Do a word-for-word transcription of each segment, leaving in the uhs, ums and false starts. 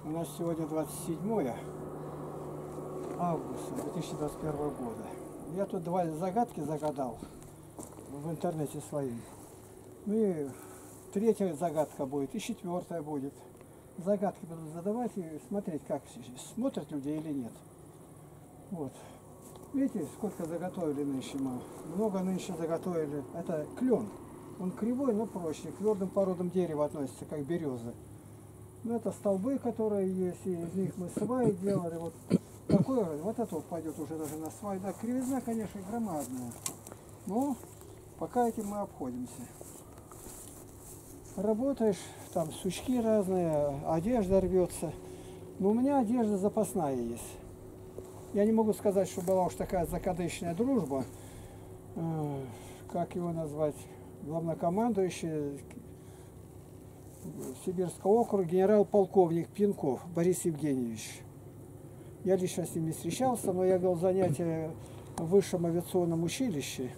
У нас сегодня двадцать седьмое августа две тысячи двадцать первого года. Я тут два загадки загадал в интернете своим. Ну и третья загадка будет, и четвертая будет. Загадки буду задавать и смотреть, как смотрят люди или нет. Вот. Видите, сколько заготовили нынче мы? Много нынче заготовили. Это клен. Он кривой, но прочный. К твердым породам дерева относится, как береза. Ну, это столбы, которые есть, и из них мы сваи делали. Вот такое, вот это вот пойдет уже даже на свай. Да, кривизна, конечно, громадная. Но пока этим мы обходимся. Работаешь, там сучки разные, одежда рвется. Но у меня одежда запасная есть. Я не могу сказать, что была уж такая закадычная дружба, э, как его назвать, главнокомандующий Сибирского округа генерал-полковник Пинков Борис Евгеньевич. Я лично с ним не встречался, но я вел занятия в высшем авиационном училище,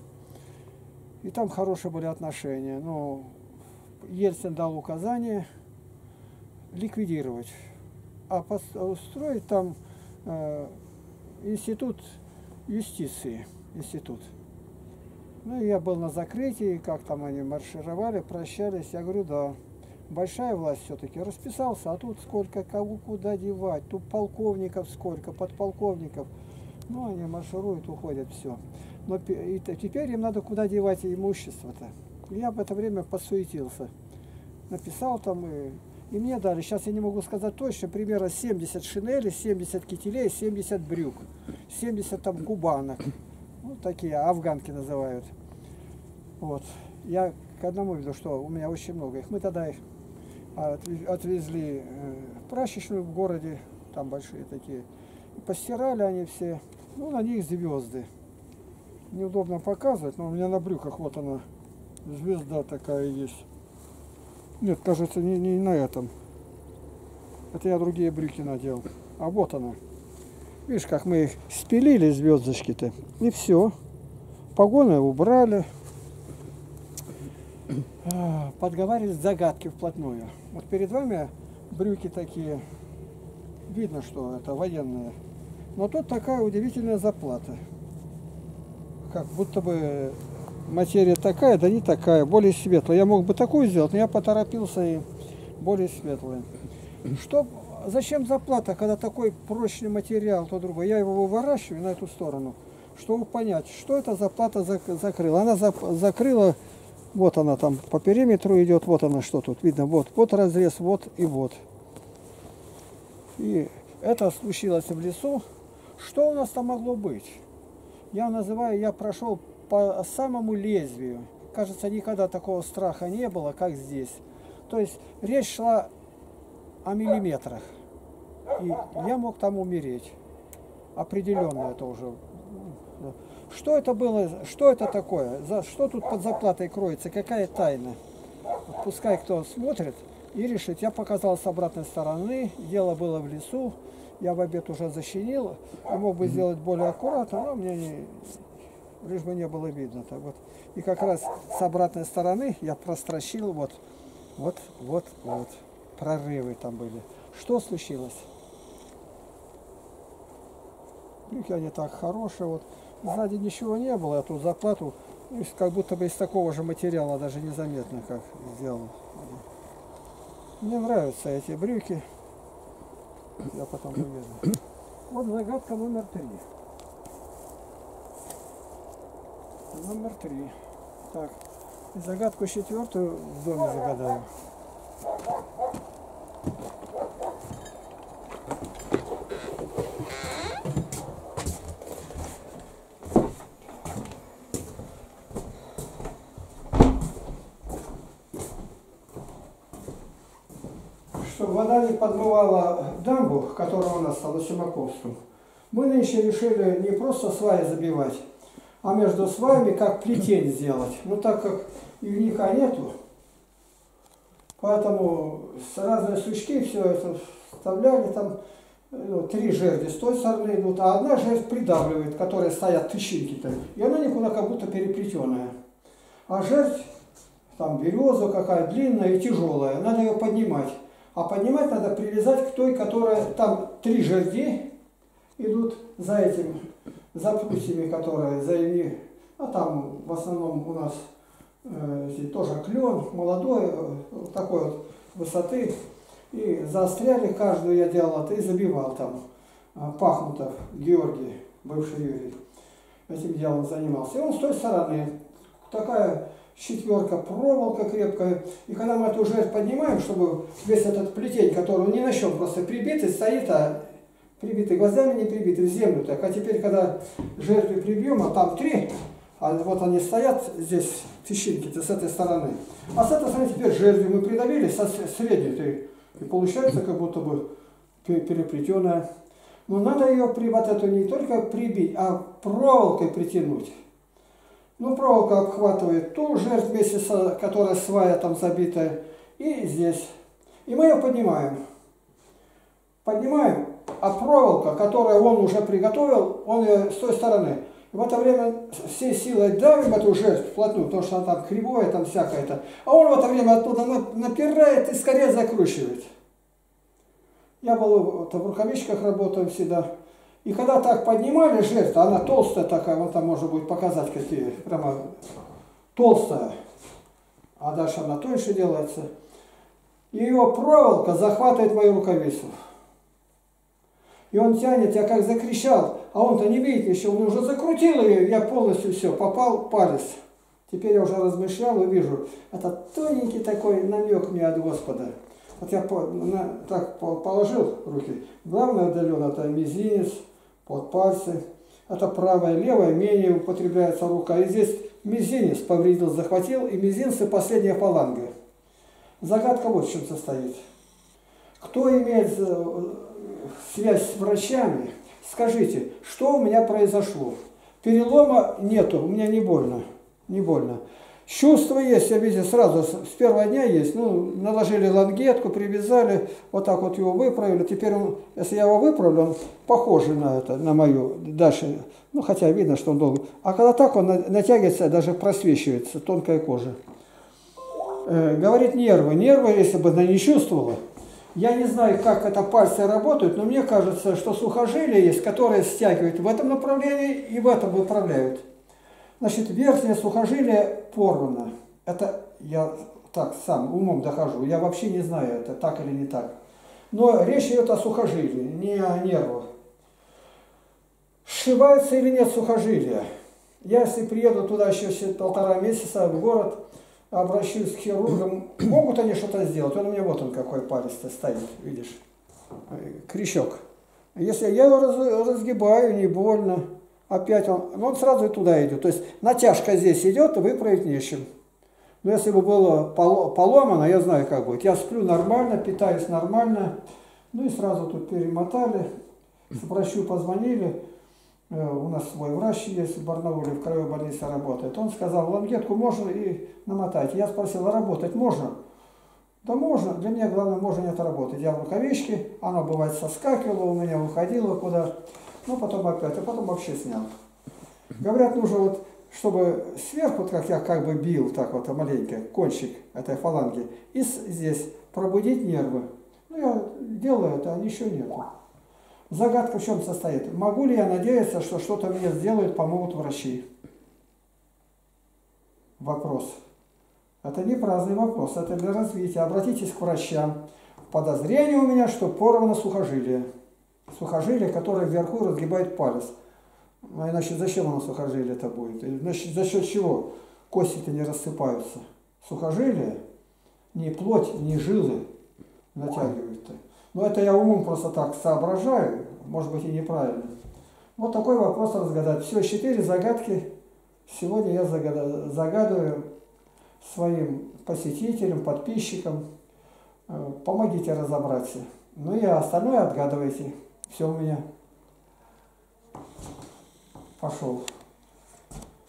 и там хорошие были отношения. Но Ельцин дал указание ликвидировать, а устроить там э, институт юстиции, институт. Ну, я был на закрытии, как там они маршировали, прощались. Я говорю, да, большая власть все-таки. Расписался, а тут сколько, кого куда девать. Тут полковников сколько, подполковников. Ну, они маршируют, уходят, все. Но и теперь им надо куда девать имущество-то. Я в это время подсуетился. Написал там, и, и мне дали, сейчас я не могу сказать точно, примерно семьдесят шинелей, семьдесят кителей, семьдесят брюк, семьдесят там кубанок. Вот такие, афганки называют. Вот. Я к одному виду, что у меня очень много их. Мы тогда их отвезли в прачечную в городе, там большие такие. И постирали они все. Ну, на них звезды. Неудобно показывать, но у меня на брюках вот она, звезда такая есть. Нет, кажется, не, не на этом. Это я другие брюки надел. А вот она. Видишь, как мы их спилили, звездочки-то, и все. Погоны убрали. Подговаривали загадки вплотную. Вот перед вами брюки такие. Видно, что это военные. Но тут такая удивительная заплата. Как будто бы материя такая, да не такая, более светлая. Я мог бы такую сделать, но я поторопился и более светлая. Что... Зачем заплата, когда такой прочный материал, то другой? Я его выворачиваю на эту сторону, чтобы понять, что это заплата закрыла. Она закрыла, вот она там по периметру идет, вот она что тут, видно, вот, вот разрез, вот и вот. И это случилось в лесу. Что у нас там могло быть? Я называю, я прошел по самому лезвию. Кажется, никогда такого страха не было, как здесь. То есть речь шла о миллиметрах. И я мог там умереть. Определенно это уже. Что это было? Что это такое? За что тут под заплатой кроется? Какая тайна? Вот пускай кто смотрит и решит. Я показал с обратной стороны. Дело было в лесу. Я в обед уже защенил. Я мог бы сделать более аккуратно, но мне не... лишь бы не было видно. Так вот. И как раз с обратной стороны я прострочил вот, вот, вот, вот. Прорывы там были. Что случилось? Брюки они так хорошие. Вот сзади ничего не было. Я тут заплату, как будто бы из такого же материала, даже незаметно как сделал. Мне нравятся эти брюки. Я потом увижу. Вот загадка номер три. Номер три. Так. И загадку четвертую в доме загадаю. Чтобы вода не подмывала дамбу, которая у нас стала Симаковском, мы нынче решили не просто сваи забивать, а между сваями как плетень сделать. Но так как ивника нету, поэтому с разные сучки все это вставляли, там ну, три жерди с той стороны идут, а одна жердь придавливает, которые стоят тысячинки-то, и она никуда как будто переплетенная. А жердь, там береза какая длинная и тяжелая, надо ее поднимать. А поднимать надо привязать к той, которая там три жерди идут за этим, за прутьями, которые за ими. А там в основном у нас э, тоже клен, молодой, э, такой вот высоты. И заостряли каждую, я делал это и забивал там. Пахмутов Георгий, бывший Юрий, этим делом занимался. И он с той стороны, такая четверка, проволока крепкая. И когда мы эту жердь поднимаем, чтобы весь этот плетень, который не на чем просто прибитый, стоит, а прибитый глазами, не прибитый в землю. Так. А теперь, когда жердью прибьем, а там три, а вот они стоят здесь, тысячинки-то с этой стороны. А с этой стороны теперь жердью мы придавили, со средней. И получается, как будто бы переплетенная. Но надо ее при вот эту не только прибить, а проволокой притянуть. Ну, проволока обхватывает ту жердь вместе с, которая свая там забитая, и здесь. И мы ее поднимаем. Поднимаем, а проволока, которую он уже приготовил, он ее с той стороны. И в это время всей силой давим эту жердь вплотную, потому что она там кривое, там всякое-то. А он в это время оттуда напирает и скорее закручивает. Я был вот, в рукавичках, работаю всегда. И когда так поднимали жердь, она толстая такая, вот там можно будет показать какие, прямо толстая. А дальше она тоньше делается. И его проволока захватывает мою рукавицу. И он тянет, я как закричал, а он-то не видит еще, он уже закрутил ее, я полностью все, попал палец. Теперь я уже размышлял и вижу, это тоненький такой намек мне от Господа. Вот я по, на, так положил руки. Главное отдаленно это мизинец, под пальцы. Это правая, левая менее употребляется рука. И здесь мизинец повредил, захватил, и мизинцы последняя фаланга. Загадка вот в чем состоит. Кто имеет связь с врачами, скажите, что у меня произошло? Перелома нету, у меня не больно. Не больно. Чувство есть, я видел сразу, с первого дня есть. Ну, наложили лангетку, привязали, вот так вот его выправили. Теперь он, если я его выправлю, он похожий на это, на мою, дальше, ну, хотя видно, что он долго. А когда так, он натягивается, даже просвечивается, тонкая кожа. Э, говорит, нервы. Нервы, если бы она не чувствовала, я не знаю, как это пальцы работают, но мне кажется, что сухожилия есть, которые стягивают в этом направлении и в этом выправляют. Значит, верхнее сухожилие порвано. Это я так сам умом дохожу. Я вообще не знаю, это так или не так. Но речь идет о сухожилии, не о нервах. Сшивается или нет сухожилия? Я, если приеду туда еще полтора месяца в город, обращусь к хирургам, могут они что-то сделать? Он у меня вот он какой палец-то стоит, видишь? Крючок. Если я его раз, разгибаю, не больно. Опять он, он сразу и туда идет. То есть натяжка здесь идет, и выправить нечем. Но если бы было поломано, я знаю, как будет. Я сплю нормально, питаюсь нормально. Ну и сразу тут перемотали. С врачу позвонили. У нас свой врач есть в Барнауле, в краевой больнице работает. Он сказал, лангетку можно и намотать. Я спросил, а работать можно? Да можно. Для меня главное, можно не отработать. Я в рукавичке, оно бывает соскакивало у меня, уходило куда. Ну, потом опять, а потом вообще снял. Говорят, нужно вот, чтобы сверху, вот как я как бы бил, так вот, маленько, кончик этой фаланги, и здесь пробудить нервы. Ну, я делаю это, а ничего нету. Загадка в чем состоит? Могу ли я надеяться, что что-то мне сделают, помогут врачи? Вопрос. Это не праздный вопрос, это для развития. Обратитесь к врачам. Подозрение у меня, что порвано сухожилие. Сухожилие, которое вверху разгибает палец. А иначе зачем оно сухожилие это будет? Значит, за счет чего кости-то не рассыпаются? Сухожилие, не плоть, не жилы натягивают-то. Но это я умом просто так соображаю, может быть и неправильно. Вот такой вопрос разгадать. Все, четыре загадки сегодня я загадываю своим посетителям, подписчикам. Помогите разобраться. Ну и остальное отгадывайте. Все у меня. Пошел.